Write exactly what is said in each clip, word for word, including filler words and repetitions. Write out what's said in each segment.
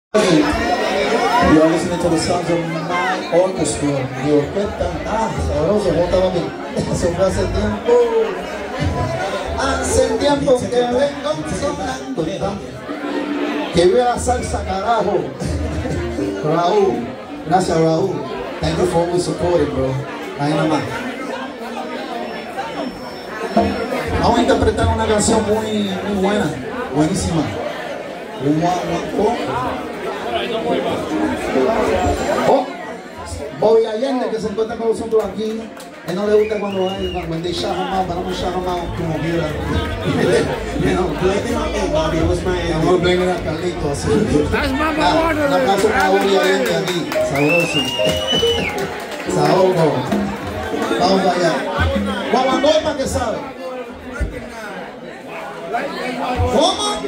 You are listening to the sounds of my orchestra. Mi orquesta, ah, sabroso, ¿cómo estaba bien? Eso fue hace tiempo. Hace tiempo que vengo sonando. Que viva la salsa, carajo. Raúl, gracias Raúl. Thank you for always supporting, bro. Ahí nada más. Vamos a interpretar una canción muy, muy buena, buenísima. Un guapo. Oh, Bobby Allende, que se encuentra con nosotros aquí. A él no le gusta cuando hay, when they shout him out, but I'm gonna shout him out como quiera. You know, blame it on me, Bobby. It was my idea. I'm gonna blame it on Carlitos. That's my water. Un aplauso para Bobby Allende aquí, sabroso. Saoco. Vamos allá. Guamandoy, ¿para qué sabe? ¿Cómo?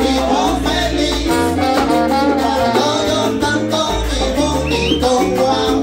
Wow.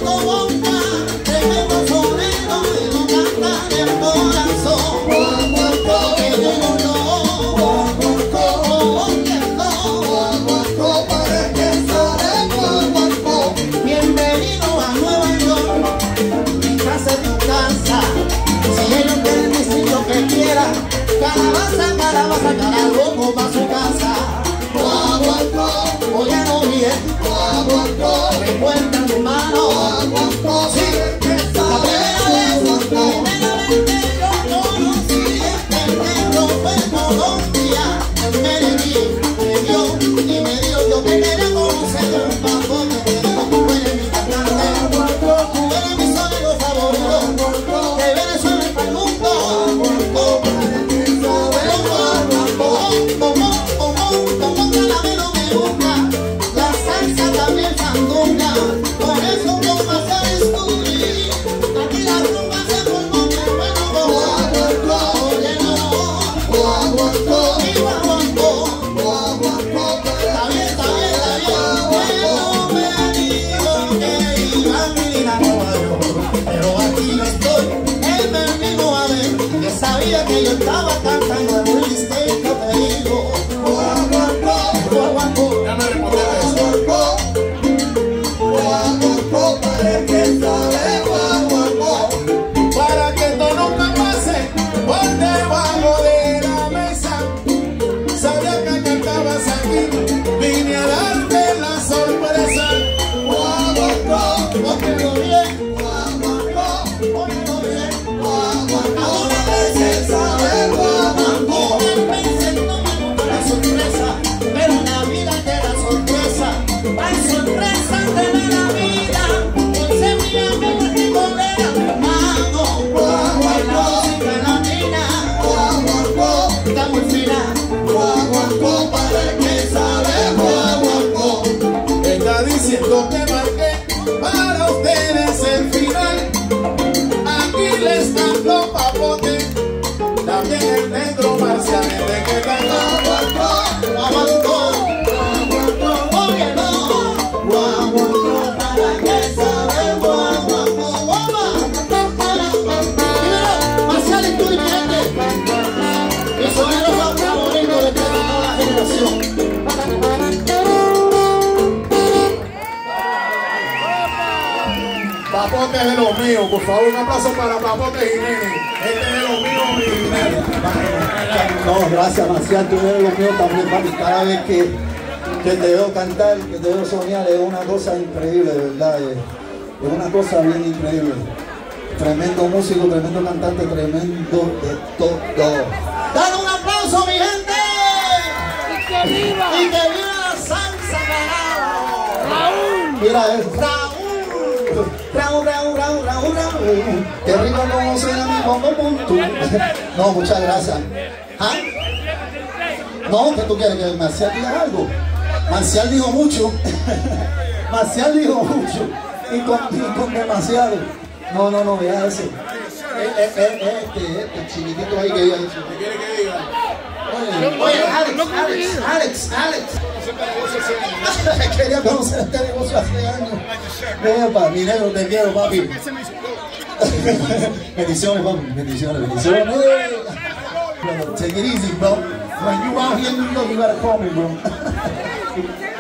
Calabaza, calabaza, caraloco pa' su casa. Oye, no bien, recuerda mi mano. Sí, la primera vez, la primera vez que yo conocí este negro fue en Colombia. Me le me dio y me dio, yo te quería conocer un papo que te digo, tú eres mi cantante, tú eres mi sonido favorito, de Venezuela para el mundo. Sabía que yo estaba cantando en un listeco, te digo. Déjame responder eso. Para que sabe, para que esto nunca pase por debajo de la mesa. Sabía que cantabas aquí, vine a darte la sorpresa. Óyelo bien, óyelo bien. Ahora veces saber guaguancó. Pensé no me gusta la sorpresa, pero la vida te da sorpresa. Hay sorpresas de la vida. Entonces mira mi particolera, mi hermano. La música latina está muy fina. Guaguancó, para que sabe guaguancó. Está diciendo que marqué para ustedes el final. Aquí les canto papote, también el negro Marcial, de que canta guaguancó, guaguancó, guaguancó, oye no, guaguancó, para que sabe guaguancó, guaguancó. Marcial es tu dirigente, y sonido más favorito de toda la generación. Papote es de los míos, por favor, un aplauso para Papote Jiménez. Este es de los míos, mi Jiménez. No, gracias, Marcial, tú eres de los míos también, papi. Cada vez que, que te veo cantar, que te veo soñar, es una cosa increíble, de verdad. Es, es una cosa bien increíble. Tremendo músico, tremendo cantante, tremendo de todo. ¡Dale un aplauso, mi gente! ¡Y que viva! ¡Y que viva la salsa, carajo! ¡Raúl! Mira eso. Raúl, Raúl, Raúl, Raúl, Raúl. Qué rico conocer a mi bongo punto. No, muchas gracias. ¿Ah? No, ¿qué tú quieres? ¿Que Marcial diga algo? Marcial dijo mucho. Marcial dijo mucho. Y con, y con demasiado. No, no, no, vea ese. Eh, eh, eh, este, este chiquitito ahí que diga eso. ¿Qué quiere que diga? Oye, oye, Alex, Alex, Alex, Alex. Quería conocer este negocio hace años. Epa, mi negro, te quiero, papi. Bendiciones, papi. Bendiciones, bendiciones. Take it easy, bro. When you out here in New York, you gotta call me, bro.